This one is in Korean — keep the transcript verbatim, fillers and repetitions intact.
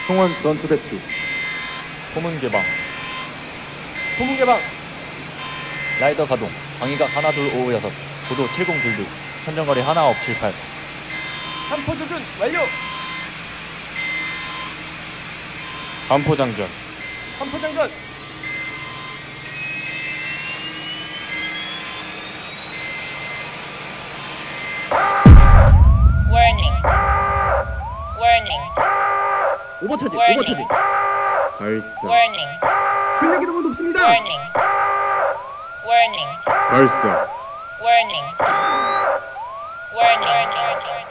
통원 전투 배치. 포문 개방. 포문 개방. 라이더 가동. 방위각 하나 둘 오오 여섯. 고도 칠공이이. 천정거리 하나 업 칠팔. 함포 조준 완료. 함포 장전. 함포 장전. Warning. Warning. 오버차지. Warning. 오버차지. 발사. Warning. 출력이 너무 높습니다. Warning. Warning. 발사. Warning. Warning. Warning.